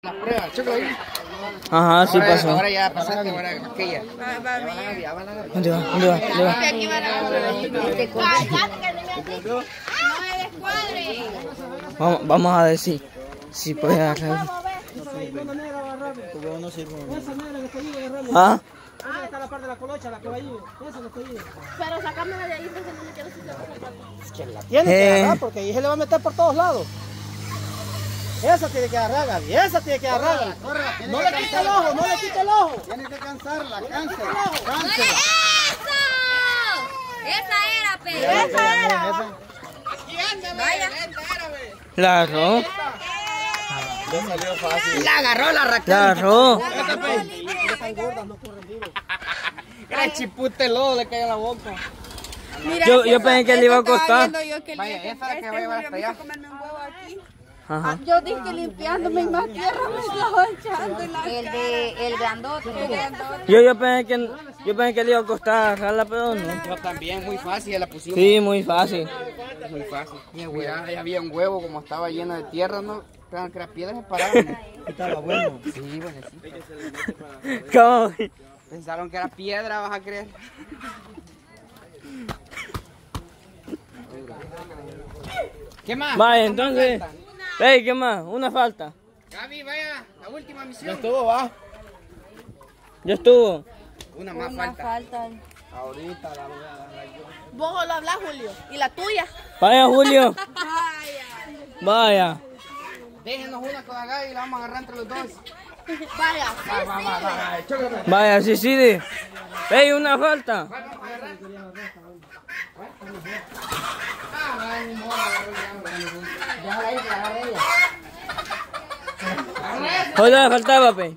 La prueba, chécalo ahí. Ajá, sí pasó. Ahora ya pasaste, ahora aquella. ¿Dónde va? ¿Dónde va? ¿Dónde va? Vamos a ver si puede agarrar. ¿Ah? Ah, está la parte de la colocha, la que va ahí. Esa que está ahí. Pero sacámela de ahí porque no me quiero sacar. La tiene que agarrar porque ahí se le va a meter por todos lados. Esa tiene que agarrar, Gaby. Esa tiene que agarrar. No le quite el ojo, no le quite el ojo. Tiene que cansarla, cánsela. ¡Eso! Esa era, pero. Esa era. Vaya. La agarró. La agarró la raquel. La agarró. Era chipute lodo, le cayó en la boca. Yo pensé que le iba a costar. Vaya, esa es la que va a llevar hasta allá. Ajá. Yo dije limpiándome y más tierra me estaba echando en la El grandote. Yo pensé que le iba a costar agarrarla, pero no. Yo también, muy fácil, ya la pusimos. Sí, muy fácil. Muy fácil. Ya había un huevo, como estaba lleno de tierra, ¿no? Pensaban que las piedras se paraban. Estaba bueno. Sí, bueno, sí. ¿Cómo? Pensaron que era piedra, vas a creer. ¿Qué más? Vaya, entonces. Ey, ¿qué más? Una falta. Gaby, vaya, la última Ya misión. estuvo, va. Ya estuvo. Una más falta. Ahorita la voy a agarrar yo. Vos lo hablas, Julio. ¿Y la tuya? Vaya, Julio. Vaya. Déjenos una con la Gaby y la vamos a agarrar entre los dos. Vaya. Vaya, sí. Ey, una falta. Joder, faltaba, pe.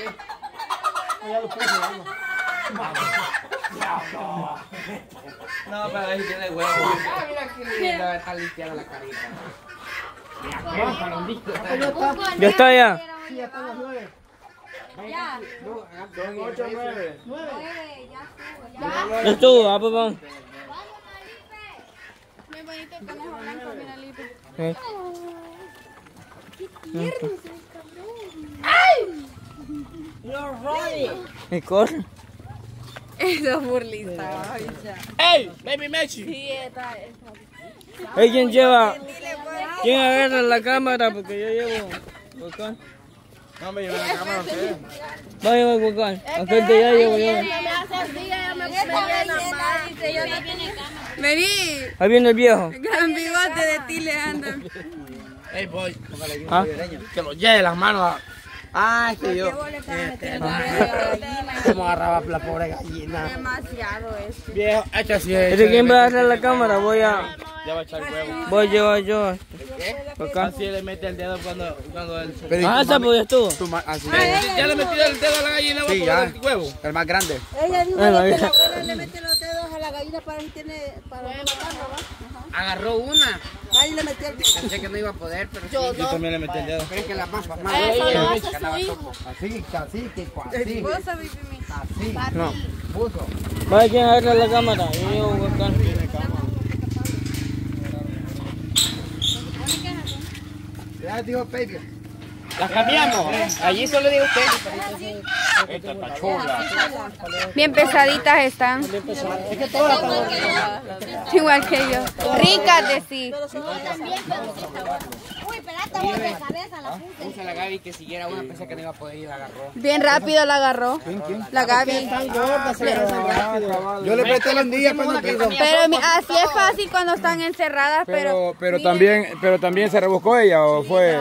No, pero ahí tiene huevo. Mira que linda, está limpiada la carita. Ya está ya. Sí, ya están las 9. Ya. 8, 9. Ya estuvo, pues vamos. Muy bonito el conejo blanco, mira, Lipe. Sí. Y corre. Eso es burlista. ¡Ey! ¡Baby Mechi! Sí, está. Ey, ¿quién lleva? ¿Quién agarra la cámara? Porque yo llevo. Volcán. No me llevé la cámara a ustedes. Va a llevar Volcán. Aquel que ya llevo yo. Vení, Ahí viene el viejo. gran bigote de ti le anda. ¡Ey, boy! ¿Ah? Que lo lleve las manos a... Ah, que yo. ¿Cómo agarraba la pobre gallina? Demasiado eso. Viejo, echa así. ¿Este quién va a agarrar la cámara? Voy a echar huevo. voy a llevar yo. Acá. Así le mete el dedo cuando él se... Ah, esa pues ya estuvo. Así ¿Ya le metió el dedo a la gallina Sí, ya. el huevo? El más grande. Ella dijo Ay, que María. la abuela le mete los dedos a la gallina para que tiene para no matarla, ¿va? Agarró una. Ahí le metió el Pensé que no iba a poder, pero sí. Yo también le metí el dedo. Pero es que la más más. Eso lo hace su hijo. Así, tipo así. Vos sabés, Pimi. Así. No. Puso. Vaya, ¿quién agarra la cámara? Yo llevo Volcán. Ya dijo Baby. ¿La cambiamos? Allí solo digo usted. Esta está chula. Bien pesaditas están. Igual que yo. Ricas de sí. Uy, espérate, vos de cabeza la puse. Puse a la Gaby que siguiera una, pensé que no iba a poder y la agarró. Bien rápido la agarró. La Gaby. Yo le presté la andilla, pero no quiso. Pero así es fácil cuando están encerradas, pero Pero también se rebuscó ella o fue.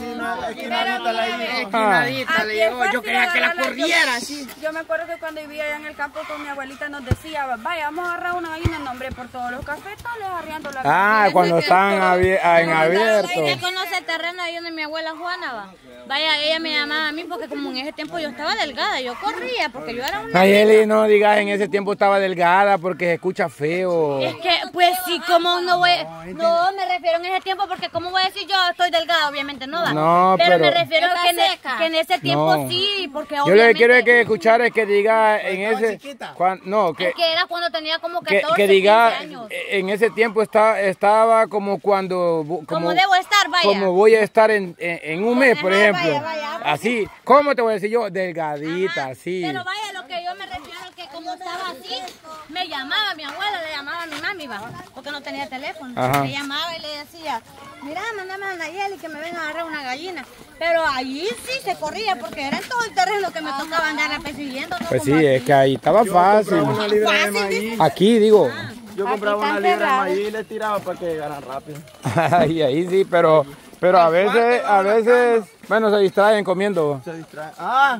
Esquinadita le llegó. Yo quería que la corriera así. Yo me acuerdo que cuando vivía allá en el campo con mi abuelita nos decía, vaya, vamos a agarrar una gallina, no, hombre, por todos los cafetales arriando la Ah, gallina. cuando están en abierto. Ella conoce el terreno ahí donde mi abuela Juana va. Vaya, ella me llamaba a mí porque como en ese tiempo yo estaba delgada, yo corría porque yo era una... Nayeli, no digas en ese tiempo estaba delgada porque se escucha feo. Es que, pues sí, como no voy... No, me refiero en ese tiempo porque como voy a decir yo estoy delgada, obviamente no va. No, pero me pero- refiero que en ese tiempo No. sí, porque Yo obviamente... lo que quiero que escuchar es que diga en ese. No, Es que era cuando tenía como que 14, diga 15 años. en ese tiempo estaba como cuando. Como debo estar, vaya. Como voy voy a estar en un mes, por ejemplo. Así, ¿cómo te voy a decir yo? Delgadita, así. Pero vaya, lo que yo me refiero es que como estaba así, me llamaba mi abuela, le llamaba a mi mami, porque no tenía teléfono. Ajá. Le llamaba y le decía, mira, mándame a Nayeli que me venga a agarrar una gallina. Pero allí sí se corría, porque era en todo el terreno que me tocaba andar persiguiendo. ¿No? Pues Como sí, es que ahí estaba fácil. Una libra de maíz. Aquí, digo. Yo compraba una libra de maíz y le tiraba para que ganan rápido. Y ahí sí, pero a veces, bueno, se distraen comiendo. Se distrae.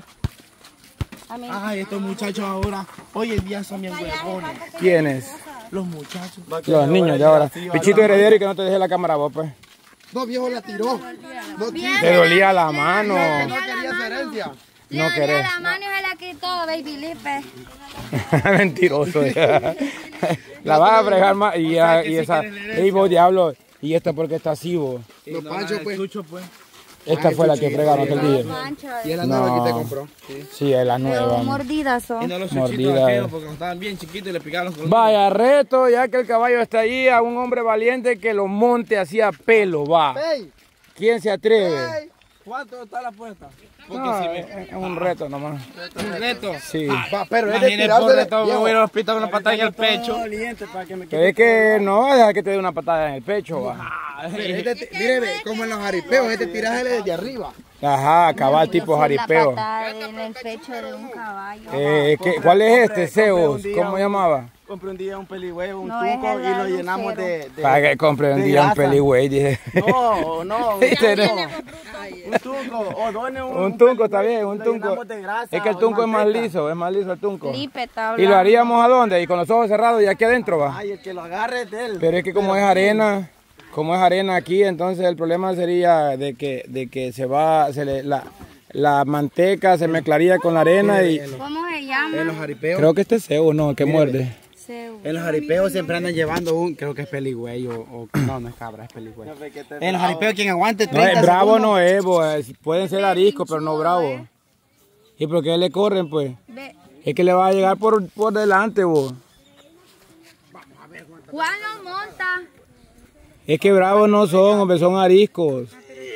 Ay, estos muchachos ahora, hoy en día son bien huevones. ¿Quiénes? Los muchachos. Los niños de ahora. Pichito heredero y que no te deje la cámara vos, pues. No, viejo, la tiró. No quiso. Te dolía la mano. No quería su herencia. No querés. la mano y se la quitó, baby Lipe. Mentiroso. La vas a fregar más. Y esa. Ey, vos, diablo. ¿Y esta porque está así, vos? Los panchos, pues. Esta fue la que fregaron aquel día. Y es la nueva que te compró. Sí, es la nueva. Mordidas son. Y no los Mordida. chuchitos aquellos porque estaban bien chiquitos y le picaban los colores. Vaya, reto, ya que el caballo está ahí, a un hombre valiente que lo monte hacia pelo, va. ¡Ey! ¿Quién se atreve? ¡Ey! ¿Cuánto está la apuesta? No, es un reto nomás. ¿Un reto? Sí. Va, pero es de Imagínate tirarse por de- reto, me viejo. voy a ir al hospital con una patada en el pecho. Pero es que no, deja que te dé una patada en el pecho, va. Mire, ve, como en los jaripeos, este tiraje desde arriba. Ajá, cabal tipo jaripeo. En el pecho de un caballo. ¿Cuál es este, Zeus? ¿Cómo llamaba? Compré un día un peligüevo, un No, tunco es el y lo llenamos de... Para que compre un de día un grasa. peligüey, dije. No, Este no. un tunco, o done Un tunco está bien, un lo tunco. llenamos de grasa Es que el o de tunco es más manteca. liso el tunco. Lipe, tabla. ¿Y lo haríamos a dónde? ¿Y con los ojos cerrados y aquí adentro, va? Ay, el que lo agarre es de él. Pero es que como es arena aquí, entonces el problema sería de que la manteca se mezclaría con la arena y ¿Cómo se llama? En los jaripeos. creo que este es Zeus, ¿no? Que muerde. En los jaripeos siempre andan llevando creo que es peligüey no es cabra, es peligüey. En los jaripeos quien aguante No, 30 es bravo segundos. no es, bo, pueden ser ariscos, pero no bravo. ¿Y por qué le corren, pues? Es que le va a llegar por delante, vos. Juan lo monta. Es que bravos no son, hombre, son ariscos.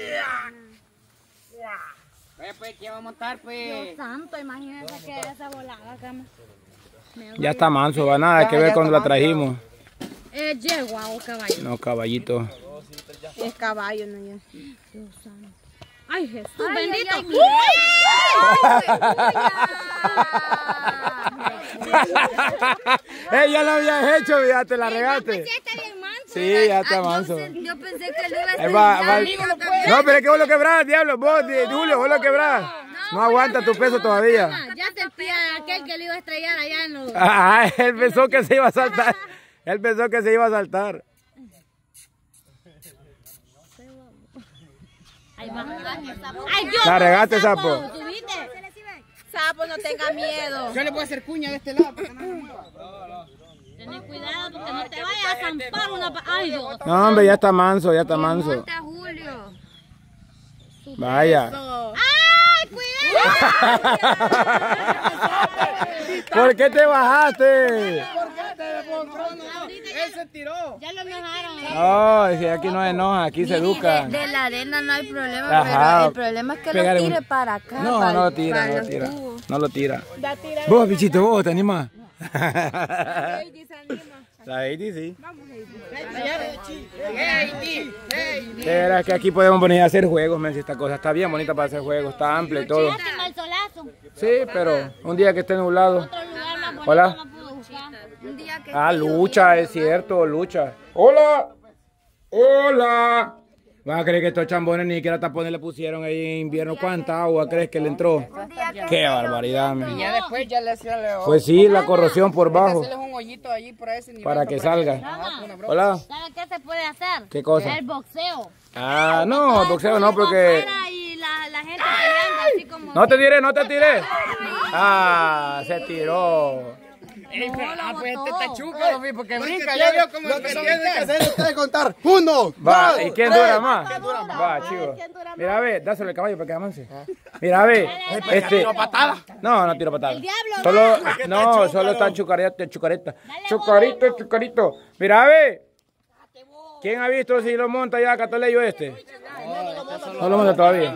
Pues, ¿qué va a montar, pues? Dios santo, imagínate que esa volada, cama. Ya está manso, va nada que ver cuando la trajimos. ¿Es yegua o caballo? No, caballito. Es caballo, no ya. Dios santo. Ay, Jesús, bendito. Ya lo habías hecho, ya te la regaste. Está bien manso. Sí, ya está manso. Yo pensé que le iba a No, pero es que vos lo quebrás, diablo. Vos, Julio, vos lo quebrás. No aguanta tu peso todavía. Ya sentía aquel que le iba a estrellar allá en los... Ah, él pensó que se iba a saltar. Él pensó que se iba a saltar. Ay, Dios, La regaste, sapo. ¿Subiste? Sapo, no tenga miedo. Yo le puedo hacer cuña de este lado. Ten cuidado porque no te vayas a zampar una... Ay, Dios. No, hombre, ya está manso, ya está manso. Monta, Julio. Vaya. ¡Ay, cuidado! ¿Por qué te bajaste? Él se tiró. Ya lo enojaron. No, si aquí no se enoja, aquí se educa. De la arena no hay problema, Ajá. pero el problema es que Pegarle lo tire un- para acá. No, para, no lo tira, para no lo los tira. tubos. No lo tira. Vos, bichito, vos, ¿te animás? La Heidi sí. De veras que aquí podemos venir a hacer juegos, men, si esta cosa está bien bonita para hacer juegos, está amplia y todo. Lástima el solazo. Sí, pero un día que esté nublado. Otro lugar más bonito Hola. no puedo buscar. Un día que Ah, Lucha, es cierto, Lucha. ¡Hola! ¡Hola! ¿Vas a creer que estos chambones ni siquiera tapones le pusieron ahí en invierno? ¿Cuánta agua crees que le entró? ¡Qué barbaridad, men! Ya después ya le hacía Pues sí, la corrosión por bajo, hacerles un hoyito allí por ese nivel. para que salga. Hola. ¿Sabes qué se puede hacer? ¿Qué cosa? El boxeo. Ah, no, boxeo no, porque... Afuera y la gente peleando así como... No te tiré, no te tiré. Ah, se tiró. Pues este está chúcaro, porque brinca. Ya vio cómo empezó a brincar. Hacer ustedes contar. 1, Va, 2, ¿y quién dura más? Va, chivo. Mira, a ver, dáselo el caballo para que avance. Mira, a ver, No, no tiro patada. Solo, no, solo está chucareta. Chucarito. Mira, a ver. ¿Quién ha visto si lo monta ya Catoleyo este? No lo monta todavía.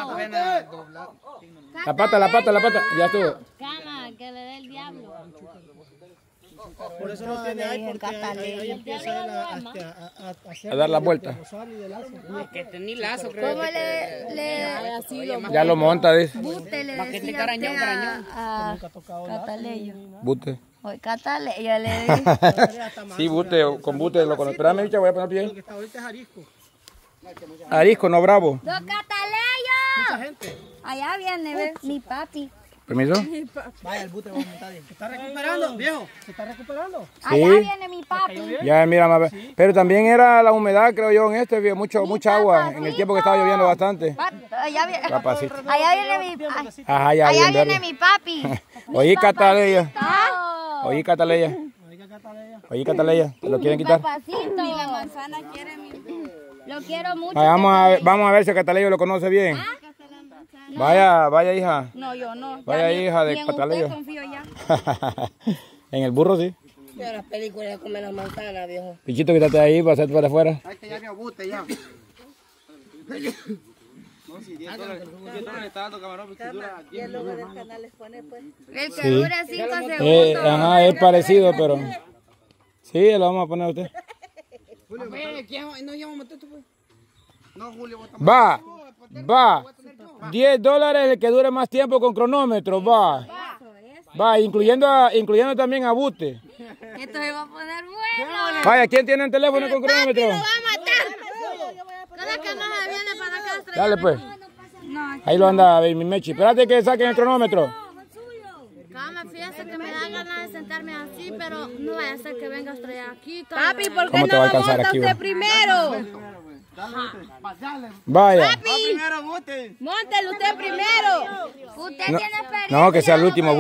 La pata. Ya estuvo. Cama, que le dé el diablo. Por eso no tiene ahí, porque ahí empieza A dar la vuelta. Que tenía lazo, creo. ¿Cómo le Ya lo monta, dice. Bute le Paquete decía carañón, usted carañón. a Cataleyo? Bute. Hoy Cataleyo le dije. Sí, bute, con bute lo conozco. Espérame, bicha, voy a poner Lo que pie. está ahorita es arisco. Arisco, no bravo. ¡Don Cataleyo! Mucha gente. Allá viene, ve, mi papi. ¿Permiso? Vaya, el bute va a montar bien. Se está recuperando, viejo. Se está recuperando. Allá viene mi papi. Ya, mira, más. Pero también era la humedad, creo yo, en este, mucha agua, en el tiempo que estaba lloviendo bastante. Allá viene, Papacito. allá viene mi Ajá, ya, allá bien, viene verde. mi papi. Oye, Cataleya. Ah, Oye, Cataleya. Oye, Cataleya. ¿Te lo quieren quitar? papacito. Ni la manzana quiere mi. Lo quiero mucho. Vamos a ver si Cataleya lo conoce bien. Vaya, hija. No, yo no. Vaya, hija de Ni en Cataleya. usted confío ya. En el burro, sí. Pero las películas comen las manzanas, viejo. Pichito, quítate ahí para hacerte para afuera. Ahí está ya mi abute ya. El que Sí. dure 5 segundos. Ajá, es parecido, pero... Sí, lo vamos a poner a usted. ¿Quién no llevamos a meter esto, pues? No, Julio, vos Va. $10 el que dure más tiempo con cronómetro, va. Va, incluyendo también a Bute. Esto se va a poner bueno. Vaya, ¿quién tiene el teléfono con cronómetro? ¡Va a matar! Cada que más viene para acá. Dale, pues. No, Ahí lo anda Baby Mechi. Espérate que saquen el cronómetro. Cama, fíjate que me dan ganas de sentarme así, pero no vaya a ser que venga a estrellar aquí. papi, ¿por qué ¿Cómo te no va a lo alcanzar monta aquí, usted va? primero? Vaya. Montelo usted primero. Usted tiene experiencia. No, que sea el último.